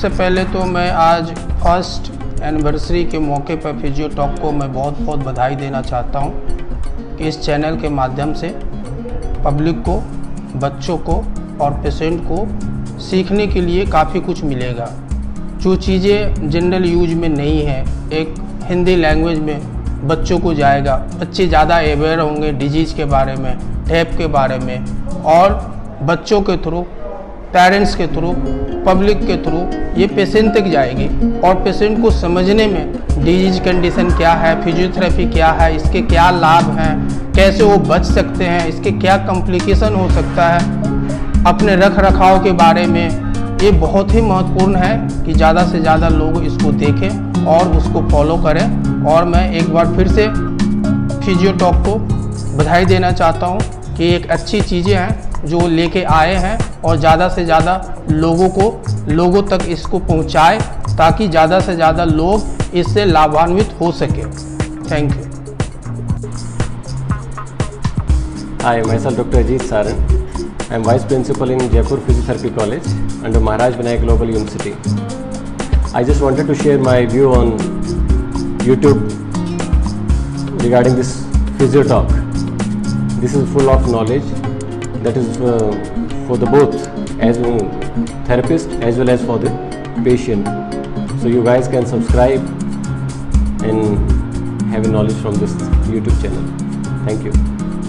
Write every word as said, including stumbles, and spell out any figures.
सबसे पहले तो मैं आज फर्स्ट एनिवर्सरी के मौके पर फिजियोटॉक को मैं बहुत बहुत बधाई देना चाहता हूं कि इस चैनल के माध्यम से पब्लिक को, बच्चों को और पेशेंट को सीखने के लिए काफ़ी कुछ मिलेगा। जो चीज़ें जनरल यूज में नहीं है, एक हिंदी लैंग्वेज में बच्चों को जाएगा। बच्चे ज़्यादा अवेयर होंगे डिजीज़ के बारे में, टैप के बारे में, और बच्चों के थ्रू, पेरेंट्स के थ्रू, पब्लिक के थ्रू ये पेशेंट तक जाएगी और पेशेंट को समझने में डिजीज कंडीशन क्या है, फिजियोथेरेपी क्या है, इसके क्या लाभ हैं, कैसे वो बच सकते हैं, इसके क्या कॉम्प्लिकेशन हो सकता है, अपने रख रखाव के बारे में, ये बहुत ही महत्वपूर्ण है कि ज़्यादा से ज़्यादा लोग इसको देखें और उसको फॉलो करें। और मैं एक बार फिर से फिजियोटॉक को बधाई देना चाहता हूँ कि एक अच्छी चीज़ें हैं जो लेके आए हैं और ज़्यादा से ज़्यादा लोगों को लोगों तक इसको पहुँचाए ताकि ज़्यादा से ज़्यादा लोग इससे लाभान्वित हो सके। Thank you. Hi, myself Doctor J P T C Saharan. I am Vice Principal in Jaipur Physiotherapy College under Maharaj Vinayak Global University. I just wanted to share my view on YouTube regarding this Physiotalk. This is full of knowledge that is uh, for the both as a therapist as well as for the patient. So you guys can subscribe and have a knowledge from this YouTube channel. Thank you.